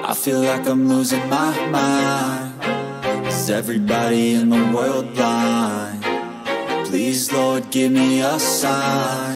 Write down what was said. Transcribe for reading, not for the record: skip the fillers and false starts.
I feel like I'm losing my mind. Is everybody in the world blind? Please, Lord, give me a sign.